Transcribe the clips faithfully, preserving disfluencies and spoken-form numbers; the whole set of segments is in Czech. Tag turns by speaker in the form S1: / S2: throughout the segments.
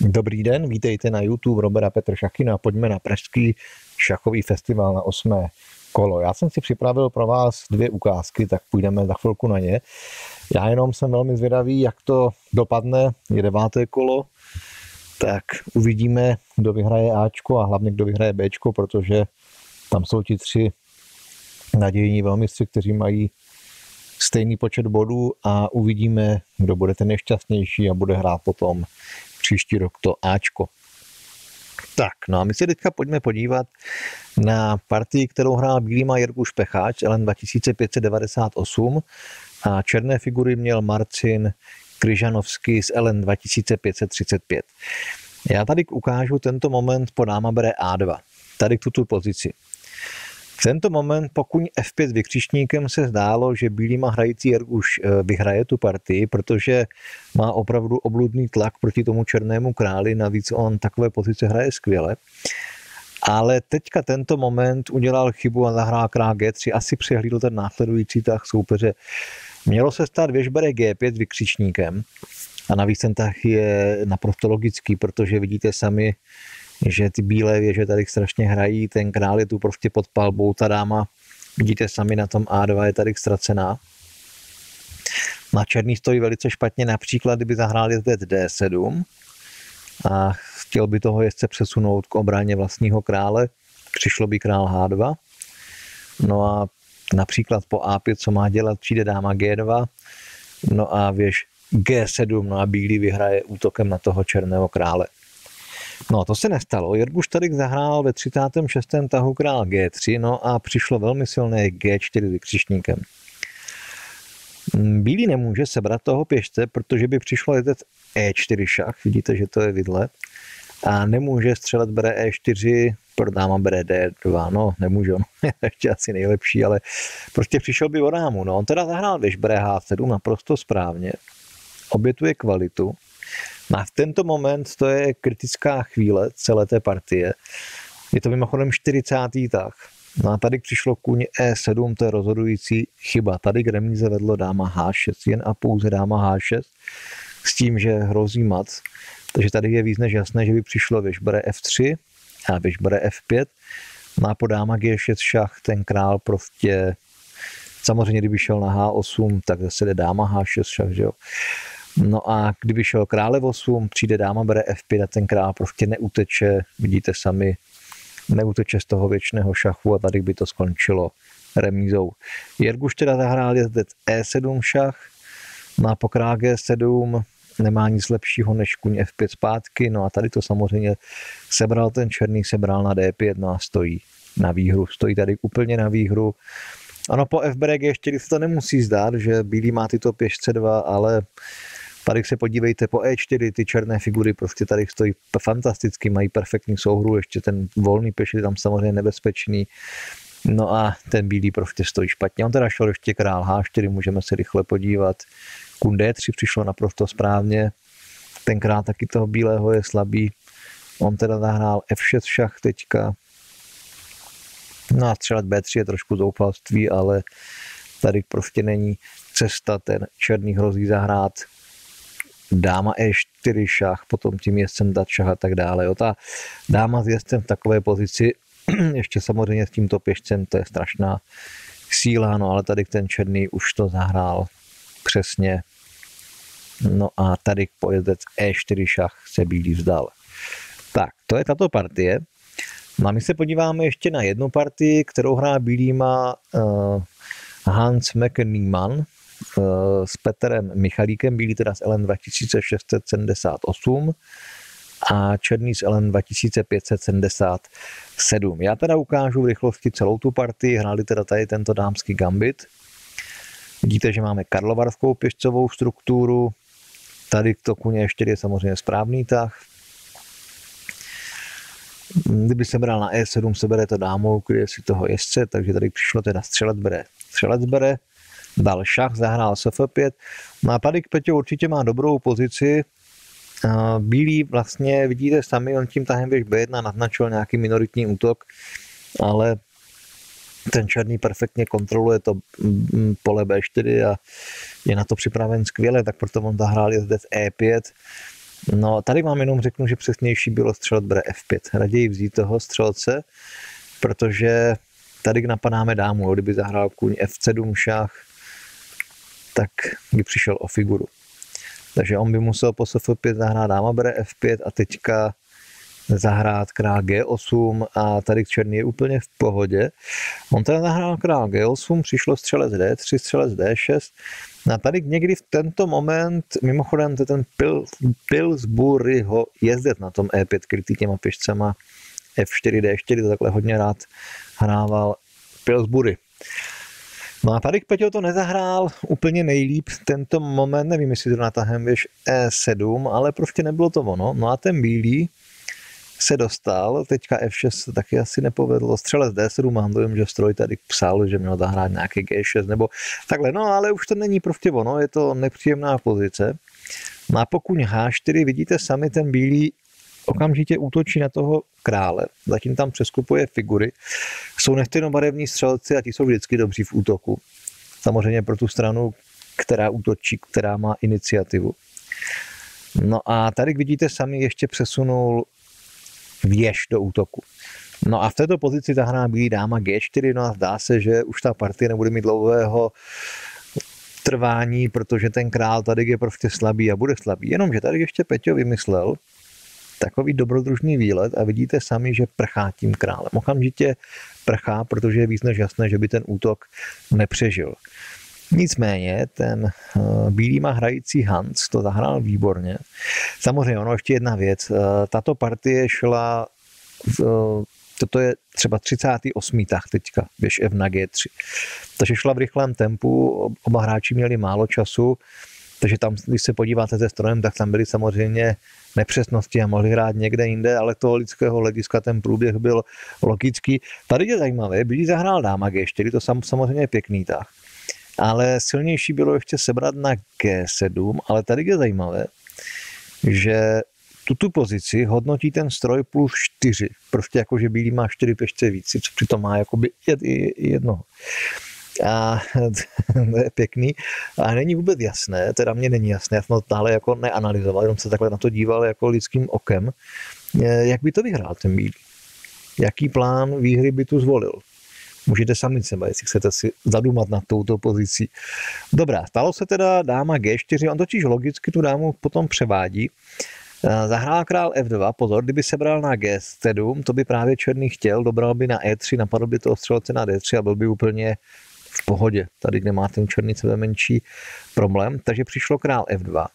S1: Dobrý den, vítejte na YouTube Robert a Petr Šachy a pojďme na pražský šachový festival na osmé kolo. Já jsem si připravil pro vás dvě ukázky, tak půjdeme za chvilku na ně. Já jenom jsem velmi zvědavý, jak to dopadne, je deváté kolo, tak uvidíme, kdo vyhraje Ačko a hlavně kdo vyhraje Bčko, protože tam jsou ti tři nadějní velmistři, kteří mají stejný počet bodů a uvidíme, kdo bude ten nejšťastnější a bude hrát potom příští rok to Ačko. Tak, no a my se teďka pojďme podívat na partii, kterou hrál bílýma Jirguš Pecháč, L N dva tisíce pět set devadesát osm a černé figury měl Marcin Kryžanovský z L N dva tisíce pět set třicet pět. Já tady ukážu tento moment po dáma bere A dva, tady tuto pozici. V tento moment po kuň F pět s vykřičníkem se zdálo, že bílýma hrající Jirguš vyhraje tu partii, protože má opravdu obludný tlak proti tomu černému králi, navíc on takové pozice hraje skvěle. Ale teďka tento moment udělal chybu a zahrál král G tři, asi přehlídl ten následující tah soupeře. Mělo se stát věž bere G pět s vykřičníkem a navíc ten tah je naprosto logický, protože vidíte sami, že ty bílé věže tady strašně hrají, ten král je tu prostě pod palbou, ta dáma, vidíte sami na tom A dva je tady ztracená. Na černý stojí velice špatně, například kdyby zahrál jezdec D sedm a chtěl by toho jezdce přesunout k obraně vlastního krále, přišlo by král H dva. No a například po A pět, co má dělat, přijde dáma G dva, no a věž G sedm, no a bílý vyhraje útokem na toho černého krále. No to se nestalo, Jirguš tady zahrál ve třicátém šestém tahu král G tři, no a přišlo velmi silné G čtyři s vykřičníkem. Bílý nemůže sebrat toho pěšce, protože by přišlo jezdec E čtyři šach, vidíte, že to je vidle, a nemůže střelet bere E čtyři, pro dáma bere D dva, no nemůže, on je ještě asi nejlepší, ale prostě přišel by o dámu, no on teda zahrál věž bere H sedm naprosto správně, obětuje kvalitu. No a v tento moment to je kritická chvíle celé té partie. Je to mimochodem čtyřicátý tah. No a tady přišlo kuň E sedm, to je rozhodující chyba. Tady k remíze vedlo dáma H šest, jen a pouze dáma H šest, s tím, že hrozí mat. Takže tady je víc než jasné, že by přišlo věž bere F tři a věž bere F pět. No a po dáma G šest šach ten král prostě, samozřejmě kdyby šel na H osm, tak zase jde dáma H šest šach, že jo. No a kdyby šel krále osm, přijde dáma bere F pět a ten král prostě neuteče, vidíte sami, neuteče z toho věčného šachu a tady by to skončilo remízou. Jirguš teda zahrál jezdec E sedm šach, no a po král G sedm nemá nic lepšího než kuň F pět zpátky, no a tady to samozřejmě sebral ten černý, sebral na D pět, no a stojí na výhru, stojí tady úplně na výhru. Ano, po F bere G čtyři se to nemusí zdát, že bílý má tyto pěšce dva, ale tady se podívejte po E čtyři, ty černé figury prostě tady stojí fantasticky, mají perfektní souhru, ještě ten volný pěš je tam samozřejmě nebezpečný. No a ten bílý prostě stojí špatně. On teda šel ještě král H čtyři, můžeme se rychle podívat. Kun D tři přišlo naprosto správně. Ten král taky toho bílého je slabý. On teda zahrál F šest šach teďka. No a střelet B tři je trošku zoufalství, ale tady prostě není cesta, ten černý hrozí zahrát dáma E čtyři šach, potom tím jezdcem dat šach a tak dále. Jo, ta dáma s jezdcem v takové pozici, ještě samozřejmě s tímto pěšcem, to je strašná síla, no ale tady ten černý už to zahrál přesně. No a tady po jezdec E čtyři šach se bílý vzdal. Tak, to je tato partie. No a my se podíváme ještě na jednu partii, kterou hrá bílýma uh, Hans McNeeman uh, s Petrem Michalíkem, bílý teda z L N dva tisíce šest set sedmdesát osm a černý z L N dva tisíce pět set sedmdesát sedm. Já teda ukážu v rychlosti celou tu partii, hráli teda tady tento dámský gambit. Vidíte, že máme karlovarskou pěšcovou strukturu, tady to kuně ještě je samozřejmě správný tah. Kdyby se bral na E sedm, se bere to dámou, kryje si toho jezdce, takže tady přišlo teda střelec bere. Střelec bere, dal šach, zahrál S F pět. No a tady Peťo určitě má dobrou pozici. Bílý vlastně, vidíte sami, on tím tahem věž B jedna naznačil nějaký minoritní útok, ale ten černý perfektně kontroluje to pole B čtyři a je na to připraven skvěle, tak proto on zahrál jezdec E pět. No, tady vám jenom řeknu, že přesnější bylo střelet bere ef pět. Raději vzít toho střelce, protože tady napadáme dámu. Kdyby zahrál kůň ef sedm šach, tak by přišel o figuru. Takže on by musel po ef pět zahrát dáma bere ef pět a teďka zahrát král gé osm a tady černý je úplně v pohodě. On teda zahrál král gé osm, přišlo střelec dé tři, střelec dé šest. A tady někdy v tento moment, mimochodem ten Pil, Pillsburyho jezdec na tom é pět krytý těma pěšcema ef čtyři, dé čtyři, to takhle hodně rád hrával Pillsbury. No a tady Peťo to nezahrál úplně nejlíp tento moment, nevím, jestli to natahem věž é sedm, ale prostě nebylo to ono. No a ten bílý se dostal, teďka ef šest se taky asi nepovedlo, střelec dé sedm, mám dojem, že stroj tady psal, že měl zahrát nějaký gé šest nebo takhle, no ale už to není prostě ono, je to nepříjemná pozice. No a pokud há čtyři, vidíte sami, ten bílý okamžitě útočí na toho krále, zatím tam přeskupuje figury, jsou nestejnobarevní střelci a ti jsou vždycky dobří v útoku. Samozřejmě pro tu stranu, která útočí, která má iniciativu. No a tady vidíte sami, ještě přesunul věž do útoku. No a v této pozici zahrá bílý dáma gé čtyři, no a zdá se, že už ta partie nebude mít dlouhého trvání, protože ten král tady je prostě slabý a bude slabý. Jenomže tady ještě Peťo vymyslel takový dobrodružný výlet a vidíte sami, že prchá tím králem. Okamžitě prchá, protože je víc než jasné, že by ten útok nepřežil. Nicméně ten uh, bílý má hrající Hans to zahrál výborně. Samozřejmě ono ještě jedna věc. Uh, tato partie šla, uh, toto je třeba třicátý osmý tah teďka, běž F na gé tři. Takže šla v rychlém tempu, oba hráči měli málo času, takže tam, když se podíváte se strojem, tak tam byly samozřejmě nepřesnosti a mohli hrát někde jinde, ale toho lidského hlediska ten průběh byl logický. Tady je zajímavé, bílý zahrál dáma gé čtyři, to sam, samozřejmě je pěkný tah. Ale silnější bylo ještě sebrat na gé sedm, ale tady je zajímavé, že tuto pozici hodnotí ten stroj plus čtyři. Prostě jako, že bílý má čtyři pěšce víc, co přitom má jakoby jednoho. A to je pěkný. A není vůbec jasné, teda mně není jasné, já jsem to dále jako neanalyzoval, jenom se takhle na to díval jako lidským okem, jak by to vyhrál ten bílý. Jaký plán výhry by tu zvolil. Můžete sami třeba, jestli chcete si zadumat nad touto pozicí. Dobrá, stalo se teda dáma gé čtyři, on totiž logicky tu dámu potom převádí. Zahrál král ef dva, pozor, kdyby sebral na gé sedm, to by právě černý chtěl, dobral by na é tři, napadl by toho střelce na dé tři a byl by úplně v pohodě. Tady, kde má ten černý sebe menší problém, takže přišlo král ef dva.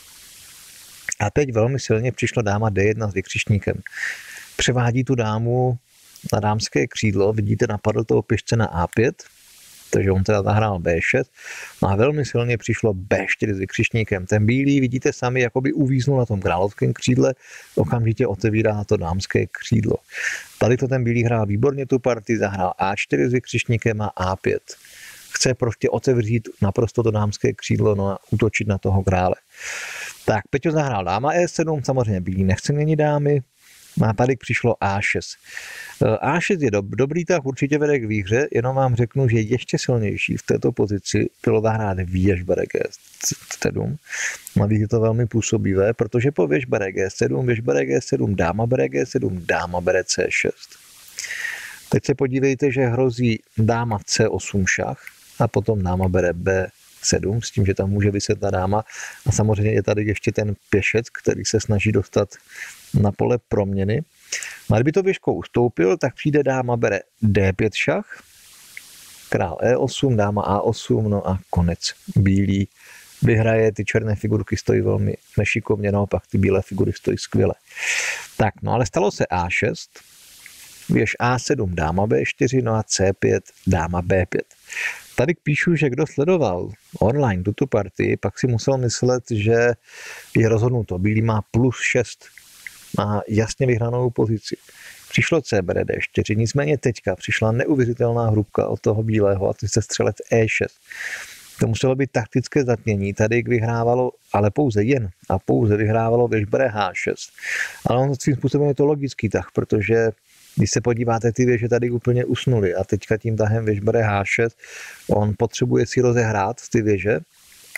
S1: A teď velmi silně přišlo dáma dé jedna s vykřičníkem. Převádí tu dámu na dámské křídlo, vidíte, napadl toho pěšce na á pět, takže on teda zahrál bé šest, no a velmi silně přišlo bé čtyři s vykřičníkem. Ten bílý, vidíte sami, jakoby uvíznul na tom královském křídle, okamžitě otevírá to dámské křídlo. Tady to ten bílý hrál výborně tu partii, zahrál á čtyři s vykřičníkem a á pět. Chce prostě otevřít naprosto to dámské křídlo, no a útočit na toho krále. Tak, Peťo zahrál dáma é sedm, samozřejmě bílý nechce měnit dámy, a tady přišlo á šest. á šest je dob, dobrý tah, určitě vede k výhře, jenom vám řeknu, že ještě silnější v této pozici bylo zahrát věž bere gé sedm. Navíc je to velmi působivé, protože po věž bere gé sedm, věž bere gé sedm, dáma bere gé sedm, dáma bere cé šest. Teď se podívejte, že hrozí dáma cé osm šach a potom dáma bere bé sedm, s tím, že tam může vyset ta dáma. A samozřejmě je tady ještě ten pěšec, který se snaží dostat na pole proměny. No a kdyby to věžkou ustoupil, tak přijde dáma bere dé pět šach, král é osm, dáma á osm, no a konec. Bílý vyhraje, ty černé figurky stojí velmi nešikovně, naopak ty bílé figury stojí skvěle. Tak, no ale stalo se á šest, věž á sedm, dáma bé čtyři, no a cé pět, dáma bé pět. Tady píšu, že kdo sledoval online tuto partii, pak si musel myslet, že je rozhodnuto. Bílý má plus šest, má jasně vyhranou pozici. Přišlo C bere dé čtyři, nicméně teďka přišla neuvěřitelná hrubka od toho bílého a to se střelec é šest. To muselo být taktické zatmění, tady vyhrávalo, ale pouze jen a pouze vyhrávalo věž bere há šest. Ale on svým způsobem je to logický tah, protože když se podíváte, ty věže tady úplně usnuly a teďka tím tahem věž bere há šest, on potřebuje si rozehrát ty věže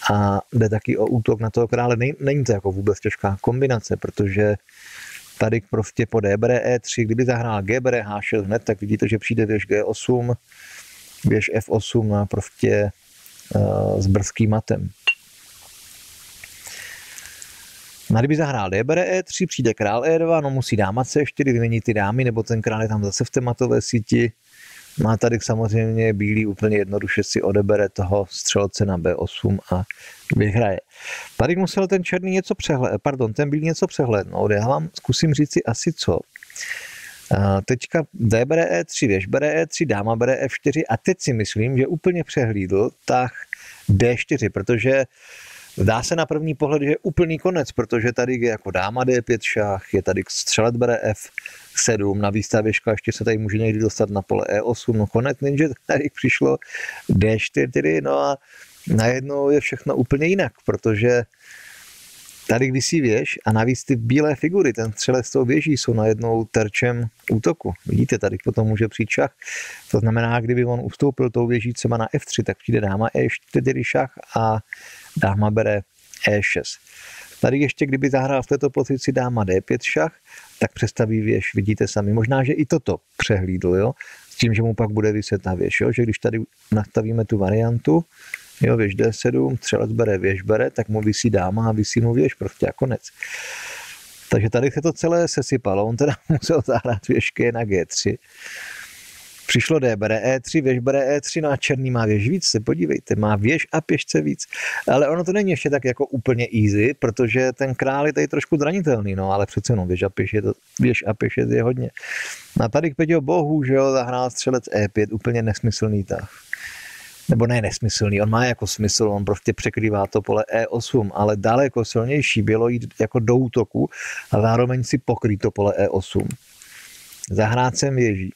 S1: a jde taky o útok na toho krále. Není to jako vůbec těžká kombinace, protože tady prostě po D bere E tři, kdyby zahrál G bere H šest hned, tak vidíte, že přijde věž G osm, věž F osm a prostě uh, s brzkým matem. A kdyby zahrál D bere E tři, přijde král E dva, no musí dáma C čtyři, vyměnit ty dámy, nebo ten král je tam zase v té matové síti. Má tady samozřejmě bílý úplně jednoduše si odebere toho střelce na B osm a vyhraje. Tady musel ten černý něco přehlédnout, pardon, ten bílý něco přehlédnout. Já vám zkusím říct si asi co. A teďka D bere E tři, věž bere E tři, dáma bere F čtyři a teď si myslím, že úplně přehlídl tah D čtyři, protože zdá se na první pohled, že je úplný konec, protože tady je jako dáma D pět šach, je tady střelec bere F sedm, navíc ta věžka ještě se tady může někdy dostat na pole E osm, no konec, jenže tady přišlo D čtyři, no a najednou je všechno úplně jinak, protože tady visí věž a navíc ty bílé figury, ten střelec s tou věží jsou najednou terčem útoku. Vidíte, tady potom může přijít šach. To znamená, kdyby on ustoupil tou věží třeba na F tři, tak přijde dáma E čtyři šach a dáma bere E šest. Tady ještě, kdyby zahrál v této pozici dáma D pět šach, tak přestaví věž, vidíte sami. Možná, že i toto přehlídl, jo? S tím, že mu pak bude vyset ta věž, jo? Že když tady nastavíme tu variantu, jo, věž D sedm, střelec bere, věž bere, tak mu visí dáma a visí mu věž, prostě a konec. Takže tady se to celé sesypalo, on teda musel zahrát věžky na G tři. Přišlo D bere E tři, věž bere E tři, no a černý má věž víc, se podívejte, má věž a pěšce víc. Ale ono to není ještě tak jako úplně easy, protože ten král je tady trošku zranitelný, no ale přece jenom věž a pěš je, to, věž a pěš je hodně. A tady Peťo bohužel zahrál střelec E pět, úplně nesmyslný tah. Nebo ne nesmyslný, on má jako smysl, on prostě překrývá to pole E osm, ale daleko silnější bylo jít jako do útoku a zároveň si pokrýt to pole E osm. Zahrát sem věží.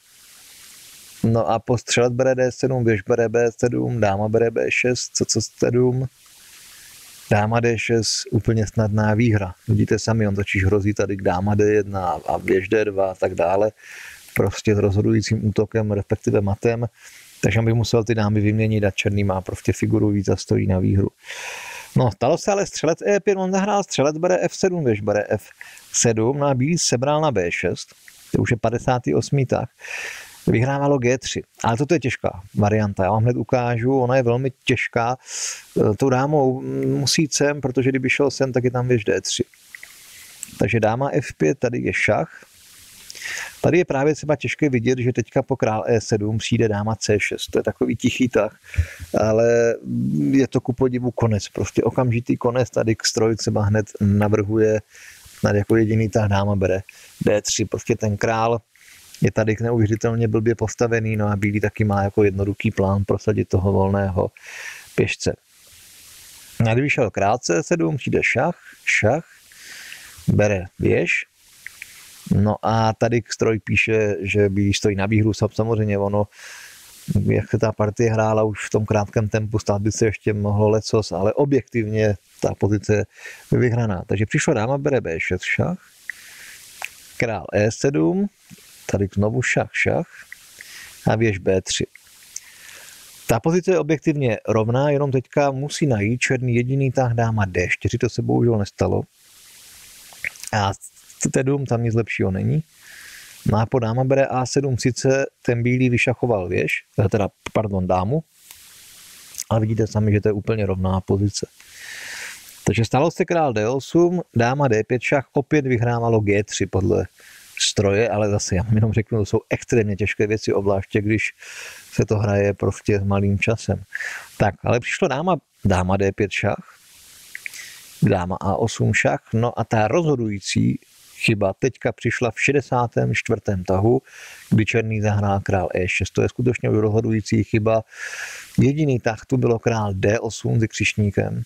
S1: No a po střelec bere D sedm, věž bere B sedm, dáma bere B šest, co co sedm, dáma D šest, úplně snadná výhra. Vidíte sami, on totiž hrozí tady k dáma D jedna a věž D dva a tak dále, prostě s rozhodujícím útokem, respektive matem. Takže on by musel ty dámy vyměnit a černý má prostě figuru víc a stojí na výhru. No, stalo se ale střelec E pět, on zahrál střelec bere F sedm, věž bere F sedm, no a bílý sebral na B šest, to už je padesátý osmý tah. Vyhrávalo G tři, ale toto je těžká varianta, já vám hned ukážu, ona je velmi těžká, tou dámou musí jít sem, protože kdyby šel sem, tak je tam věž D tři. Takže dáma F pět, tady je šach. Tady je právě třeba těžké vidět, že teďka po král E sedm přijde dáma C šest. To je takový tichý tah, ale je to ku podivu konec. Prostě okamžitý konec. Tady stroj třeba hned navrhuje nad jako jediný tah dáma bere D tři. Prostě ten král je tady neuvěřitelně blbě postavený, no a bílý taky má jako jednoduchý plán prosadit toho volného pěšce. A když šel král C sedm, přijde šach, šach, bere věž. No a tady stroj píše, že bílý stojí na výhru, samozřejmě ono, jak se ta partie hrála už v tom krátkém tempu, stát by se ještě mohlo lecos, ale objektivně ta pozice je vyhraná. Takže přišla dáma bere B šest šach, král E sedm, tady znovu šach, šach a věž B tři. Ta pozice je objektivně rovná, jenom teďka musí najít černý jediný tah dáma D čtyři, to se bohužel nestalo. A sedm, tam nic lepšího není. No a po dáma bere A sedm, sice ten bílý vyšachoval věž, teda, pardon, dámu, ale vidíte sami, že to je úplně rovná pozice. Takže stalo se král D osm, dáma D pět šach, opět vyhrávalo G tři podle stroje, ale zase já jenom řeknu, to jsou extrémně těžké věci, obzvláště když se to hraje prostě s malým časem. Tak, ale přišlo dáma, dáma D pět šach, dáma A osm šach, no a ta rozhodující chyba teďka přišla v šedesátém čtvrtém tahu, kdy černý zahrál král E šest. To je skutečně rozhodující chyba. Jediný tah tu bylo král D osm s křišníkem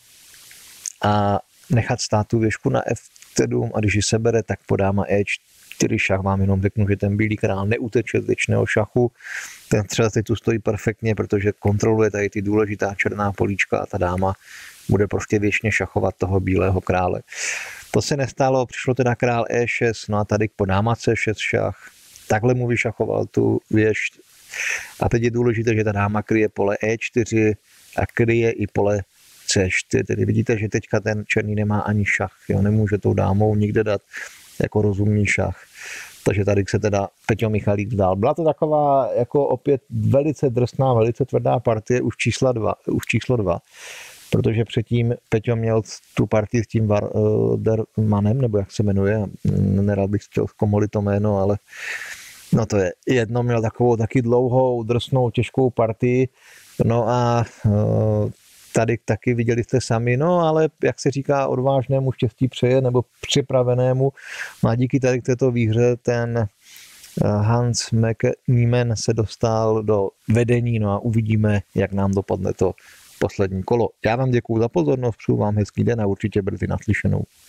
S1: a nechat stát tu věžku na F sedm a když ji sebere, tak po dáma E čtyři šach vám jenom řeknu, že ten bílý král neuteče z věčného šachu. Ten střelec teď tu stojí perfektně, protože kontroluje tady ty důležitá černá políčka a ta dáma bude prostě věčně šachovat toho bílého krále. To se nestalo, přišlo teda král E šest, no a tady po dáma C šest šach, takhle mu vyšachoval tu věž. A teď je důležité, že ta dáma kryje pole E čtyři a kryje i pole C čtyři, tedy vidíte, že teďka ten černý nemá ani šach, jo, nemůže tou dámou nikde dát jako rozumný šach. Takže tady se teda Peťo Michalík vzdál. Byla to taková jako opět velice drsná, velice tvrdá partie už čísla dva, už číslo dva. Protože předtím Peťo měl tu partii s tím Vardermanem, nebo jak se jmenuje, nerad bych chtěl zkomolit to jméno, ale no to je jedno, měl takovou taky dlouhou, drsnou, těžkou partii, no a tady taky viděli jste sami, no ale jak se říká, odvážnému štěstí přeje, nebo připravenému, no a díky tady k této výhře ten Hans McNeeman se dostal do vedení, no a uvidíme, jak nám dopadne to poslední kolo. Já vám děkuju za pozornost, přeju vám hezký den a určitě brzy naslyšenou.